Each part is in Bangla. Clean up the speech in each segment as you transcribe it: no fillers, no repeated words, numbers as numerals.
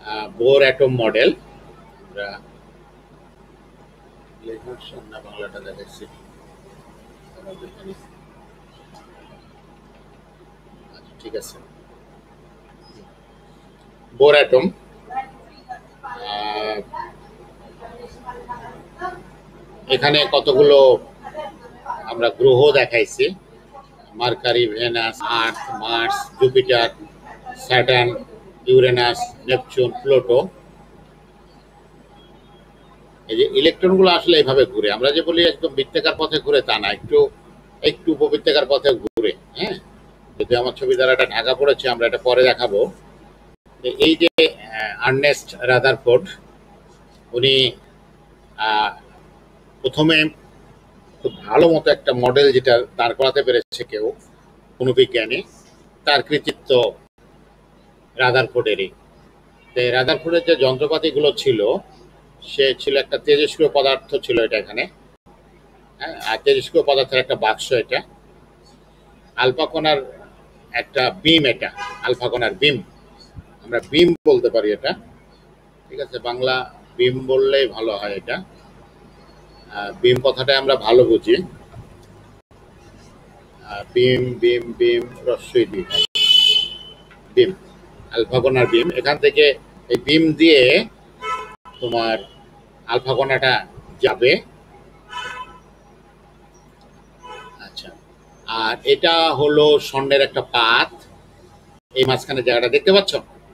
Bore atom model. আমরা না বাংলাটা দেখাচ্ছি। ঠিক আছে, বোর অ্যাটম। এখানে কতগুলো আমরা গ্রহ দেখাইছি: Mercury, Venus, Earth, Mars, Jupiter, Saturn, Uranus, Neptune, Pluto. এই যে ইলেকট্রনগুলো আসলে এইভাবে ঘুরে, আমরা যে বলি একদম বৃত্তাকার পথে ঘুরে তা না, একটু একটু উপবৃত্তাকার পথে ঘুরে। হ্যাঁ, যদি আমার ছবি দ্বারা এটা ঢাকা পড়েছে, আমরা এটা পরে দেখাবো। এই যে আর্নেস্ট রাদারফোর্ড, উনি প্রথমে খুব ভালো মতো একটা মডেল যেটা দাঁড় করাতে পেরেছে কেউ, কোনো বিজ্ঞানী, তার কৃতিত্ব রাদারফোর্ডেরই। রাদারফোর্ডের যে যন্ত্রপাতিগুলো ছিল, সে ছিল একটা তেজস্ক্রিয় পদার্থ ছিল এটা এখানে। হ্যাঁ, আর তেজস্ক্রিয় পদার্থের একটা বাক্স এটা, আলফা কণার একটা বিম, এটা আলফা কণার বিম, আমরা বিম বলতে পারি এটা। ঠিক আছে, বাংলা বিম বললেই ভালো হয়। এটা বিম কথাটা আমরা ভালো বুঝি। বিম বিম বিম রস্যই বিম, বিম আলফা কণার বিম। এখান থেকে এই বিম দিয়ে তোমার আলফা কণাটা যাবে। আচ্ছা, আর এটা হলো স্বর্ণের একটা পাত, এই মাঝখানে জায়গাটা দেখতে পাচ্ছ?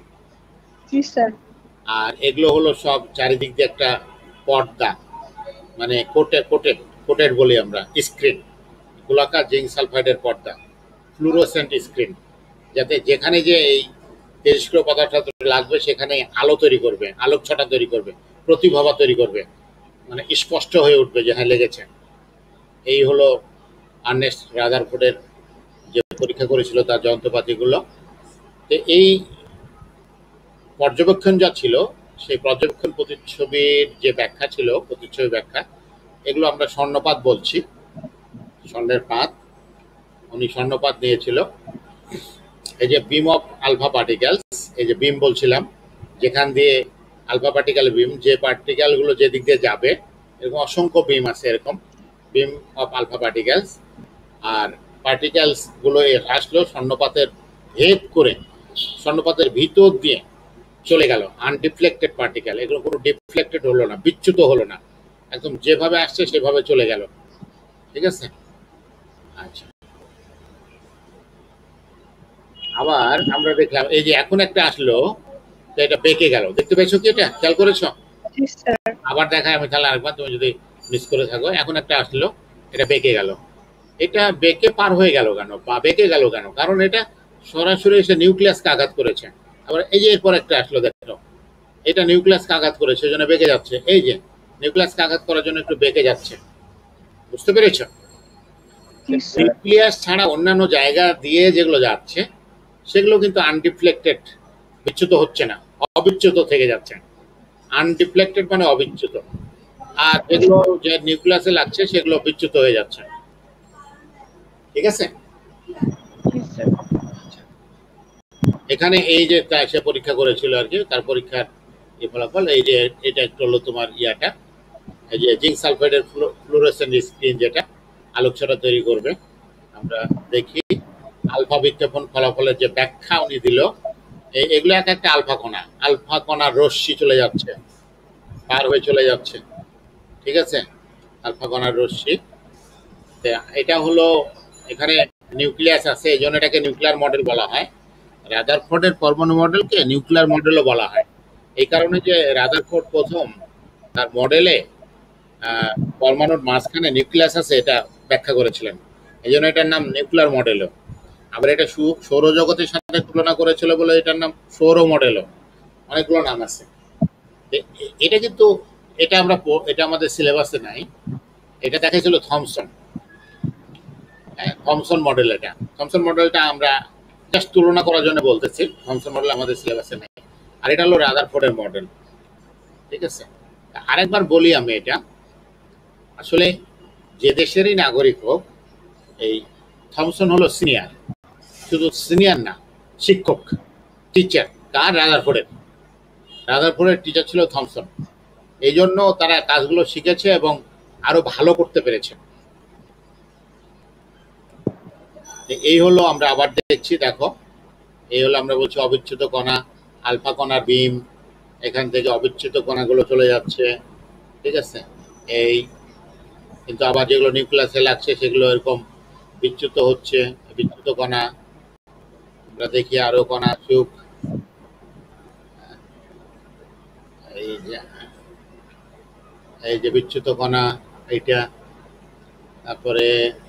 আর এগুলো হলো সব চারিদিক দিয়ে একটা পর্দা, মানে কোটেড বলি আমরা, স্ক্রিন, গোলাকার জিঙ্ক সালফাইডের পর্দা, ফ্লুরোসেন্ট স্ক্রিন, যাতে যেখানে যে এই তেজস্ক্রিয় পদার্থটা লাগবে সেখানে আলো তৈরি করবে, আলোকছটা তৈরি করবে, প্রতিভাবা তৈরি করবে, মানে স্পষ্ট হয়ে উঠবে যে হ্যাঁ লেগেছে। এই হলো আর্নেস্ট রাদারফোর্ডের যে পরীক্ষা করেছিল তার যন্ত্রপাতিগুলো। তো এই পর্যবেক্ষণ যা ছিল, সেই পর্যবেক্ষণ প্রতিচ্ছবির যে ব্যাখ্যা ছিল, প্রতিচ্ছবি ব্যাখ্যা, এগুলো আমরা স্বর্ণপাত বলছি, স্বর্ণের পাত। উনি স্বর্ণপাত নিয়েছিল। এই যে বিম অফ আলফা পার্টিকেলস, এই যে বিম বলছিলাম, যেখান দিয়ে আলফা পার্টিকেল বিম, যে পার্টিকেলগুলো যে দিক দিয়ে যাবে, এরকম অসংখ্য বিম আছে, এরকম বিম অফ আলফা পার্টিকেলস। আর পার্টিকেলস গুলো আসলো স্বর্ণপাতের ভেদ করে, স্বর্ণপাতের ভিতর দিয়ে চলে গেল, আনডিফ্লেক্টেড পার্টিকেল। এগুলো কোনো ডিফ্লেক্টেড হলো না, বিচ্যুত হলো না, একদম যেভাবে আসছে সেভাবে চলে গেল। ঠিক আছে, আচ্ছা। আবার আমরা দেখলাম এই যে এখন একটা আসলো, এটা বেঁকে গেল, দেখতে পেয়েছো কি? এটা খেয়াল করেছো? আবার দেখায় আমি তাহলে আরেকবার, তুমি যদি মিস করে থাকো। এখন একটা আসলো, এটা বেঁকে গেল। এটা বেঁকে পার হয়ে গেল কেন, বা বেঁকে গেল কেন? কারণ এটা সরাসরি এসে নিউক্লিয়াসকে আঘাত করেছে। আবার এই যে এরপর একটা আসলো, দেখো, এটা নিউক্লিয়াসকে আঘাত করেছে, ওই জন্য বেঁকে যাচ্ছে। এই যে নিউক্লিয়াসকে আঘাত করার জন্য একটু বেঁকে যাচ্ছে, বুঝতে পেরেছো? নিউক্লিয়াস ছাড়া অন্যান্য জায়গা দিয়ে যেগুলো যাচ্ছে সেগুলো কিন্তু আনডিফ্লেক্টেড, বিচ্যুত হচ্ছে না, অবিচ্যুত থেকে যাচ্ছে। আনডিফ্লেক্টেড মানে অবিচ্যুত। আর যেগুলো যে নিউক্লিয়াসে লাগছে সেগুলো বিচ্যুত হয়ে যাচ্ছে। ঠিক আছে, এখানে এই যে সে পরীক্ষা করেছিল আর কি, তার পরীক্ষার এই ফলাফল। এই যে এটা একটু হলো তোমার ইয়াটা, এই যে জিঙ্ক সালফাইডের ফ্লুরোসেন্ট স্ক্রিন, যেটা আলোকছটা তৈরি করবে। আমরা দেখি আলফা বিক্ষেপণ ফলাফলের যে ব্যাখ্যা উনি দিল, এগুলো এক একটা আলফা কণার রশ্মি চলে যাচ্ছে, পার হয়ে চলে যাচ্ছে। ঠিক আছে, আলফা কণার রশ্মি। এটা হলো, এখানে নিউক্লিয়াস আছে, এই জন্য এটাকে নিউক্লিয়ার মডেল বলা হয়। রাদারফোর্ডের পরমাণু মডেলকে নিউক্লিয়ার মডেলও বলা হয়, এই কারণে যে রাদারফোর্ড প্রথম তার মডেলে পরমাণুর মাঝখানে নিউক্লিয়াস আছে এটা ব্যাখ্যা করেছিলেন, এই জন্য এটার নাম নিউক্লিয়ার মডেলও। আবার এটা সৌরজগতের সাথে তুলনা করেছিল বলে এটার নাম সৌর মডেলও। অনেকগুলো নাম আছে। এটা কিন্তু এটা আমরা এটা আমাদের সিলেবাসে নাই। এটা দেখাইছিল থমসন, থমসন মডেল। এটা থমসন মডেলটা আমরা জাস্ট তুলনা করার জন্য বলতেছি, থমসন মডেল আমাদের সিলেবাসে নাই। আর এটা হলো রাদারফোর্ডের মডেল। ঠিক আছে, আরেকবার বলি আমি, এটা আসলে যে দেশেরই নাগরিক হোক, এই থমসন হলো সিনিয়র, শুধু সিনিয়র না, শিক্ষক, টিচার। কার? রাদারফোর্ডের। রাদারফোর্ডের টিচার ছিল থমসন। এই জন্য তারা কাজগুলো শিখেছে এবং আরো ভালো করতে পেরেছে। এই হলো আমরা আবার দেখছি, দেখো এই হলো আমরা বলছি অবিচ্ছেদ্য কণা, আলফা কণা বিম, এখান থেকে অবিচ্ছেদ্য কণাগুলো চলে যাচ্ছে, ঠিক আছে। এই কিন্তু আবার যেগুলো নিউক্লিয়াসে লাগছে সেগুলো এরকম বিচ্যুত হচ্ছে, বিচ্যুত কণা। আমরা দেখি আরো কণা চুপ, এই যে বিচ্যুত কণা এইটা, তারপরে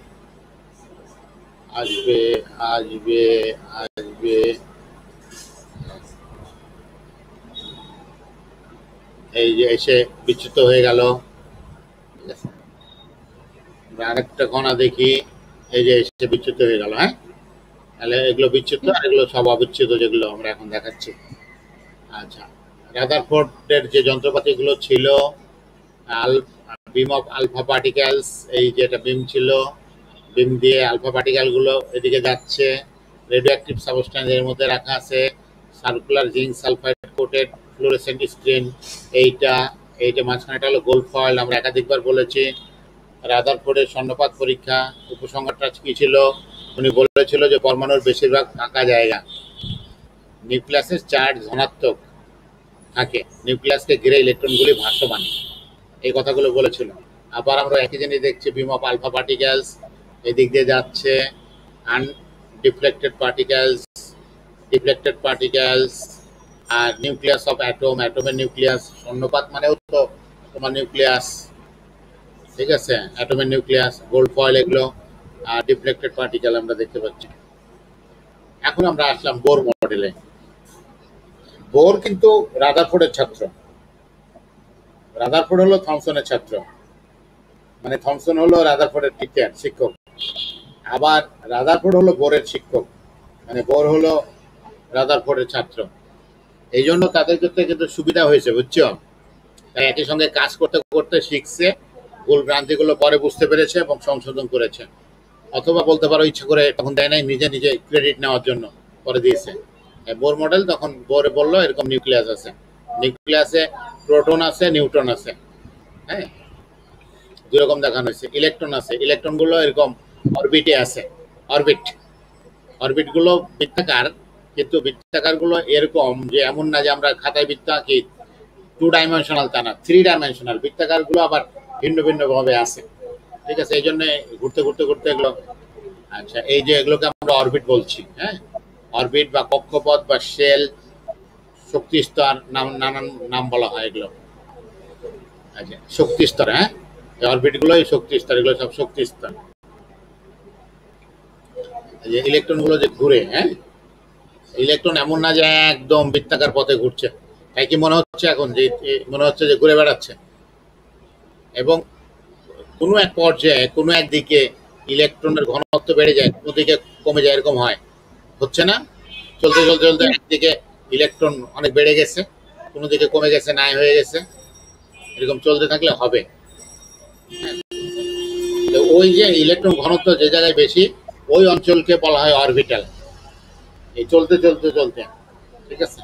আসবে আসবে আসবে এই যে এসে বিচ্যুত হয়ে গেল, ঠিক আছে। আমরা আরেকটা কণা দেখি, এই যে এসে বিচ্যুত হয়ে গেল। হ্যাঁ, তাহলে এগুলো বিচ্যুত আর এগুলো সব অবিচ্ছেদ যেগুলো আমরা এখন দেখাচ্ছি। আচ্ছা, রাদারফোর্ডের যে যন্ত্রপাতিগুলো ছিল, বিম অফ আলফা পার্টিকেলস, এই যে একটা বিম ছিল, বিম দিয়ে আলফা পার্টিকেলগুলো এদিকে যাচ্ছে, রেডিও অ্যাক্টিভ সাবস্টেন্স এর মধ্যে রাখা আছে, circular zinc sulphide coated fluorescent screen, এইটা মাঝখানেটা হলো গোল্ড ফয়েল। আমরা একাধিকবার বলেছি রাদারফোর্ডের স্বর্ণপাত পরীক্ষা উপসংহারটা কি ছিল, উনি বলেছিল যে পরমাণুর বেশিরভাগ ফাঁকা জায়গা, নিউক্লিয়াসের চার্জ ধনাত্মক থাকে, নিউক্লিয়াসকে ঘিরে ইলেকট্রনগুলি ভাসমান, এই কথাগুলো বলেছিল। আবার আমরা একই জিনিস দেখছি, বিম অফ আলফা পার্টিকেলস এদিক দিয়ে যাচ্ছে, আনডিফ্লেক্টেড পার্টিকেলস, ডিফ্লেক্টেড পার্টিকেলস, আর নিউক্লিয়াস অফ অ্যাটম, অ্যাটমের নিউক্লিয়াস, স্বর্ণপাত মানেও তো তোমার নিউক্লিয়াস, ঠিক আছে, অ্যাটমের নিউক্লিয়াস, গোল্ড ফয়েল, এগুলো আর ডিফ্লেক্টেড পার্টিকেল আমরা দেখতে পাচ্ছি। এখন আমরা আসলাম বোর মডেলে। বোর কিন্তু রাদারফোর্ডের ছাত্র, রাদারফোর্ড হলো থমসনের ছাত্র, মানে থমসন হলো রাদারফোর্ডের টিচার, শিক্ষক, আবার রাদারফোর্ড হলো বোরের শিক্ষক, মানে বোর হলো রাদারফোর্ডের ছাত্র। এই জন্য তাদের ক্ষেত্রে কিন্তু সুবিধা হয়েছে, বুঝছো। তাই একই সঙ্গে কাজ করতে করতে শিখছে, ভুল ভ্রান্তিগুলো পরে বুঝতে পেরেছে এবং সংশোধন করেছে। অথবা বলতে পারো ইচ্ছা করে তখন দেয় নাই, নিজে নিজে ক্রেডিট নেওয়ার জন্য পরে দিয়েছে। বোর মডেল তখন বোর বললো এরকম নিউক্লিয়াস আছে, নিউক্লিয়াসে প্রোটন আছে, নিউট্রন আছে, হ্যাঁ, দুই রকম দেখানো হয়েছে। ইলেকট্রন আছে, ইলেকট্রন গুলো এরকম অরবিটে আছে, অরবিট গুলো বৃত্তাকার, কিন্তু বৃত্তাকার গুলো এরকম যে এমন না যে আমরা খাতায় বৃত্ত আঁকি 2 ডাইমেনশনাল, তা না, 3 ডাইমেনশনাল। বৃত্তাকার গুলো আবার ভিন্ন ভিন্ন ভাবে আছে, ঠিক আছে। এই জন্য ঘুরতে ঘুরতে ঘুরতে এগুলো, আচ্ছা, এই যে এগুলোকে আমরা অরবিট বলছি, হ্যাঁ, অরবিট বা কক্ষপথ বা শেল, শক্তি স্তর, নানান নাম বলা হয় এগুলো। আচ্ছা, শক্তি স্তর, হ্যাঁ, এই অরবিট গুলোই শক্তি স্তর, এগুলো সব শক্তি স্তর। যে ইলেকট্রন গুলো যে ঘুরে, হ্যাঁ, ইলেকট্রন এমন না যে একদম বৃত্তাকার পথে ঘুরছে, তাই কি মনে হচ্ছে এখন যে মনে হচ্ছে যে ঘুরে বেড়াচ্ছে, এবং কোনো এক পর্যায়ে কোনো একদিকে ইলেকট্রনের ঘনত্ব বেড়ে যায়, কোনো দিকে কমে যায়, এরকম হয়, হচ্ছে না? চলতে চলতে চলতে একদিকে ইলেকট্রন অনেক বেড়ে গেছে, কোনো দিকে কমে গেছে, নাই হয়ে গেছে, এরকম চলতে থাকলে হবে। তো ওই যে ইলেকট্রন ঘনত্ব যে জায়গায় বেশি, ওই অঞ্চলকে বলা হয় অরবিটাল, এই চলতে চলতে চলতে, ঠিক আছে।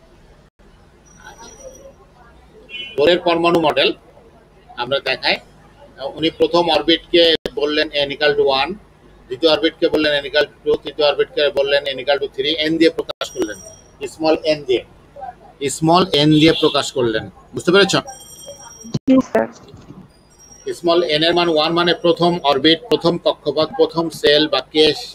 বোরের পরমাণু মডেল আমরা দেখাই। উনি প্রথম অরবিটকে বললেন n=1, দ্বিতীয় অরবিটকে বললেন n=2, তৃতীয় অরবিটকে বললেন n=3, n দিয়ে প্রকাশ করলেন, স্মল n দিয়ে প্রকাশ করলেন, বুঝতে পেরেছো? স্মল n এর মান 1 মানে প্রথম অরবিট, প্রথম কক্ষপথ, প্রথম সেল বা কেশ,